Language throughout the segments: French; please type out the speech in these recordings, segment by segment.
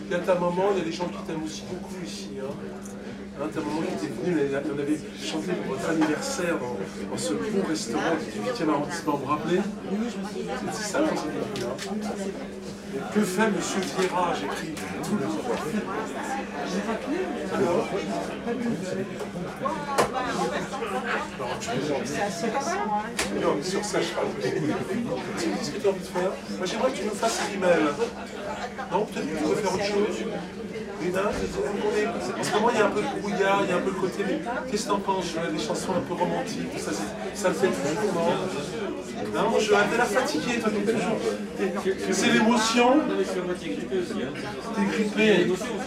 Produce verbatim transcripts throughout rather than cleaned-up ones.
Il y a ta maman, il y a des gens qui t'aiment aussi beaucoup ici. Hein. Hein, ta maman qui était venue, on avait chanté pour votre anniversaire dans, dans ce bon restaurant du huitième arrondissement, vous vous rappelez? C'est ça quand c'était venu. Hein. Que fait Monsieur Vieira? J'écris tout le temps. Alors, non, mais sur ça, je parle. Qu'est-ce que tu as envie de faire? Moi, j'aimerais que tu nous fasses l'email. Non, peut-être que tu veux faire autre chose. Rina, en ce moment, il y a un peu de brouillard, il y a un peu le côté, mais qu'est-ce que tu en penses? Des chansons un peu romantiques, ça, ça le fait toujours, non? Non, je t'as l'air fatigué, toi, t'es toujours. C'est l'émotion. T'es grippé.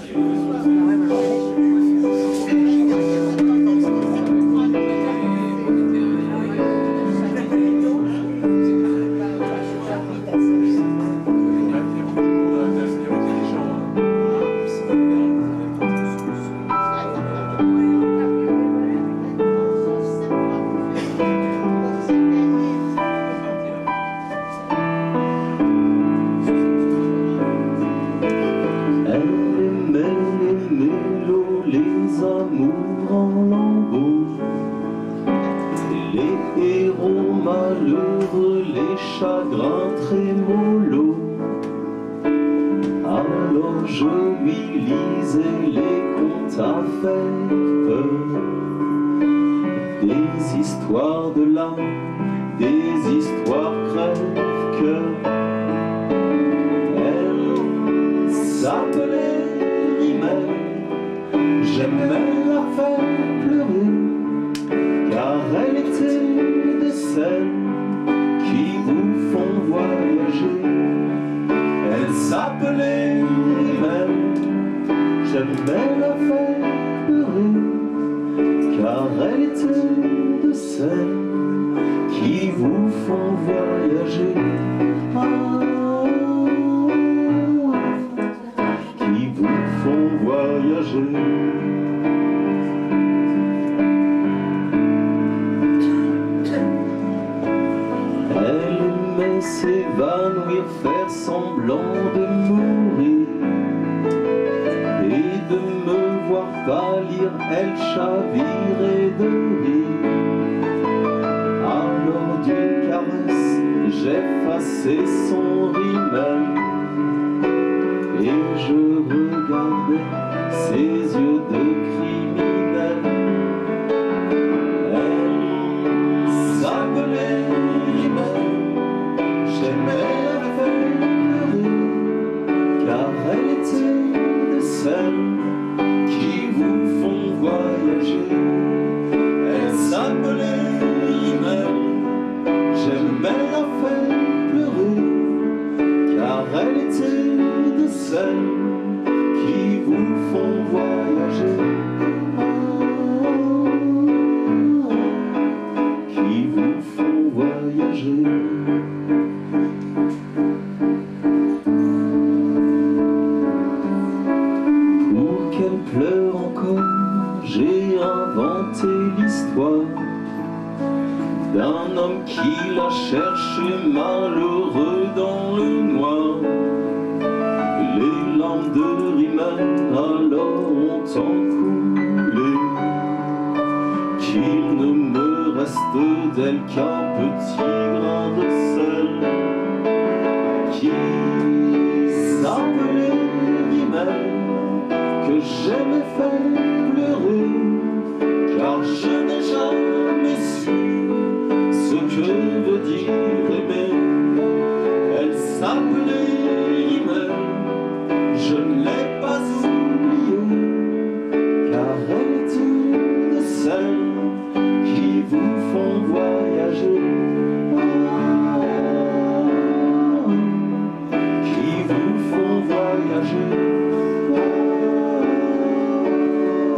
Chagrin trémolo. Alors je lui lisais les contes à faire, des histoires de l'âme, des histoires crève-cœur. Elle s'appelait Rimel, j'aimais la faire pleurer, car elle était de celles qui vous font voyager. Elle s'appelait Rimel, j'aimais la faire pleurer, car elle était de celles qui vous font voyager. Ah, qui vous font voyager. S'évanouir, faire semblant de mourir, et de me voir pâlir, elle chavirait de rire. Alors d'une caresse, j'effaçai son rimel, et je regardais ses yeux de criminel. Elle s'appelait Rimel, j'aimais la faire pleurer, car elle était de celles qui vous font voyager. Elle s'appelait Rimel, j'aimais la faire pleurer, car elle était de celles qui vous font voyager. Qui vous font voyager. Pleure encore, j'ai inventé l'histoire d'un homme qui l'a cherché malheureux dans le noir. Les larmes de Rimel alors ont encoulé, qu'il ne me reste d'elle qu'un petit grain de sel, qui s'appelait Rimel, que j'aimais faire pleurer, car je n'ai jamais su ce que veut dire aimer. Elle s'appelait Rimel, je ne l'ai pas oubliée, car elle était de celles qui vous font voyager. Ah, qui vous font voyager.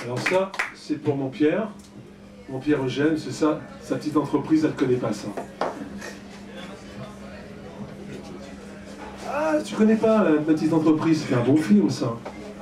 Alors ça, c'est pour mon Pierre. Mon Pierre Eugène, c'est ça, sa petite entreprise, elle ne connaît pas ça. Ah, tu connais pas la petite entreprise, c'est un bon film ça.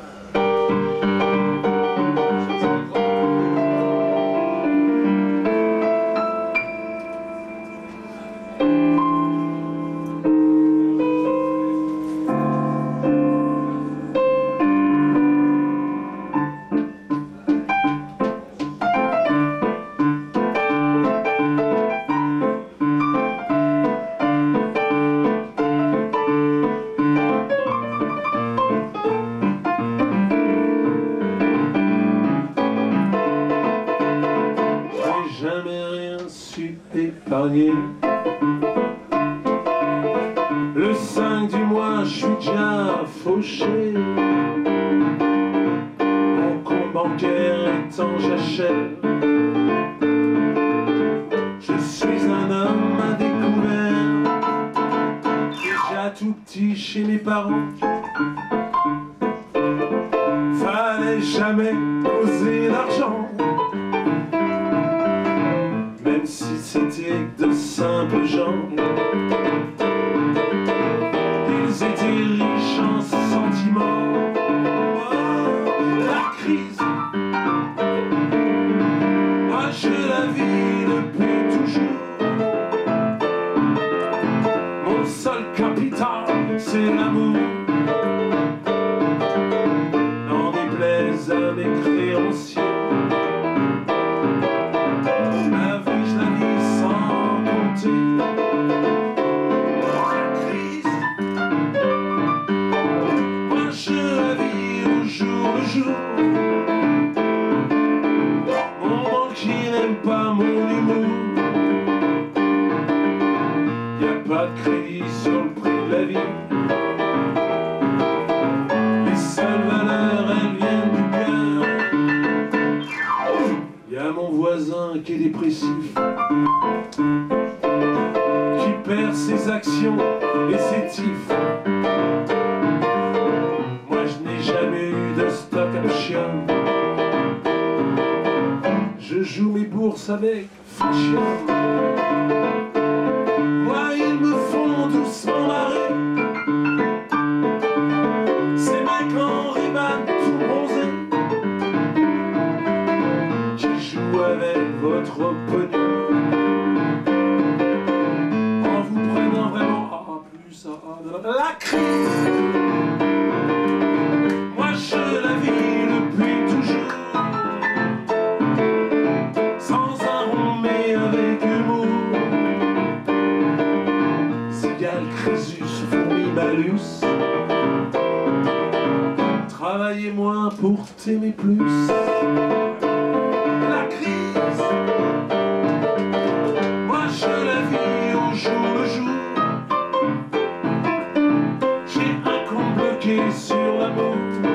Le cinq du mois, je suis déjà fauché. Mon compte bancaire est en jachère. Je suis un homme à découvert, déjà tout petit chez mes parents. Fallait jamais poser l'argent, même si c'était de simples gens. Ils étaient riches en sentiments. Oh, la crise, moi je la vis depuis toujours. Mon seul capital, c'est l'amour. N'en déplaise à mes créanciers. Mon banquier n'aime pas mon humour. Y'a pas de crédit sur le prix de la vie. Les seules valeurs, elles viennent du cœur. Y'a mon voisin qui est dépressif, qui perd ses actions et ses tifs. Je joue mes bourses avec fashion. Moi, ils me font doucement marrer. Ces mecs en Ray-Ban tout bronzés, qui jouent avec votre pognon, en vous prenant vraiment ah, plus à la crise. Moi, je la vis depuis toujours. Travailler moins pour t'aimer plus. La crise, moi je la vis au jour le jour. J'ai un compte bloqué sur l'amour.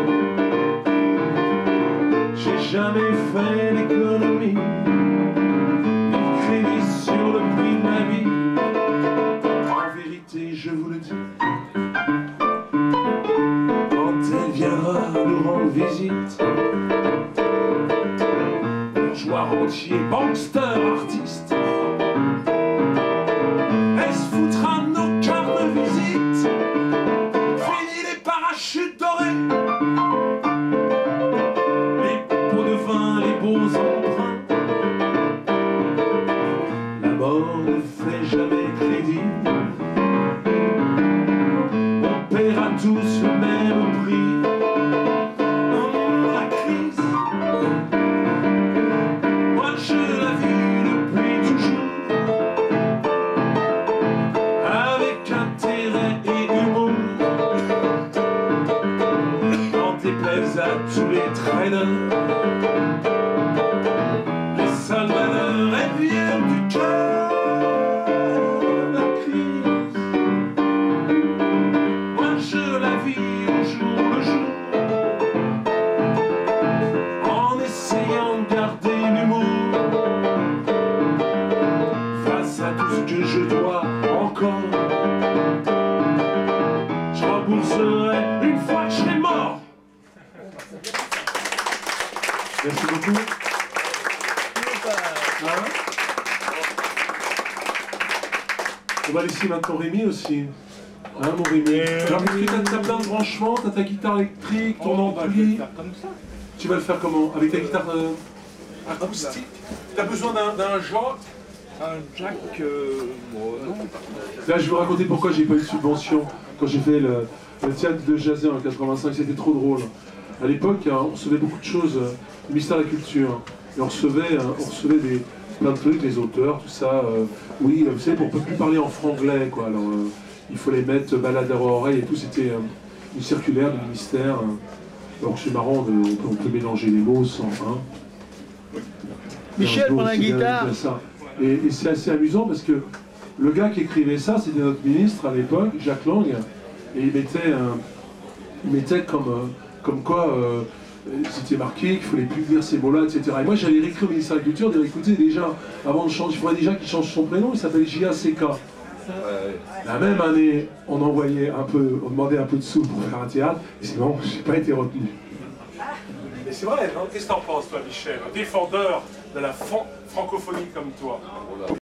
J'ai jamais fait l'économie, ni crédit sur le prix de ma vie. En vérité, je vous le dis, viendra nous rendre visite. Bourgeois, rentier, bankster, artiste, elle se foutra de nos cartes de visite. Fini les parachutes dorés, les pots de vin, les beaux emprunts. La mort ne fait jamais crédit. On paiera tous le même prix. À tous les traîneurs, les seules valeurs, elles viennent du cœur. La crise, moi je la vis au jour le jour, en essayant de garder l'humour face à tout ce que je dois encore. Je rembourserai une fois que je serai mort. Merci beaucoup. Hein? On va laisser maintenant Rémi aussi. Hein, mon Rémi? Alors, est-ce que tu as plein de branchements? Tu as ta guitare électrique, ton Oh, bah, je vais ampli? le faire comme ça. Tu vas le faire comment? Avec ta guitare euh, acoustique? Tu as besoin d'un jack? Un jack, euh, bon, non. Là, je vais vous raconter pourquoi j'ai pas eu de subvention quand j'ai fait le, le théâtre de Jazet en quatre-vingt-cinq. C'était trop drôle. À l'époque, hein, on recevait beaucoup de choses euh, du ministère de la Culture. Et on recevait, hein, on recevait des, plein de trucs, des auteurs, tout ça. Euh, oui, vous savez, on ne peut plus parler en franglais, quoi. Alors, euh, il faut les mettre baladeur à oreille et tout. C'était euh, une circulaire du ministère. Hein. Donc c'est marrant, de, on, peut, on peut mélanger les mots sans. Hein. Michel, prends la guitare. Ça. Et, et c'est assez amusant parce que le gars qui écrivait ça, c'était notre ministre à l'époque, Jacques Lang, et il mettait, un, il mettait comme, euh, comme quoi euh, c'était marqué qu'il ne fallait plus dire ces mots-là, et cetera. Et moi j'avais réécrit au ministère de la Culture, dire écoutez, déjà, avant de changer, il faudrait déjà qu'il change son prénom, il s'appelle J A C K. La même année, on envoyait un peu, on demandait un peu de sous pour faire un théâtre, et c'est bon, j'ai pas été retenu. Mais c'est vrai, non? Qu'est-ce que t'en penses, toi, Michel? Un défendeur de la francophonie comme toi.